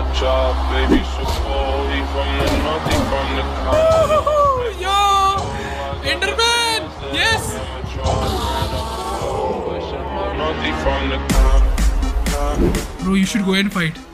job, baby, so cold. He from the north, he from the country. Yo! Enderman! Yes! North, he from the country. Bro, you should go and fight.